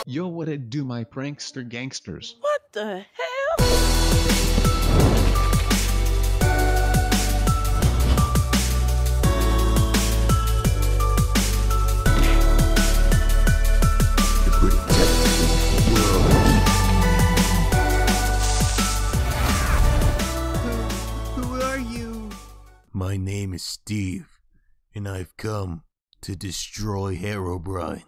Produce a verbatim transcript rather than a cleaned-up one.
Yo, what it do, my prankster gangsters? What the hell? Who are you? My name is Steve, and I've come to destroy Herobrine.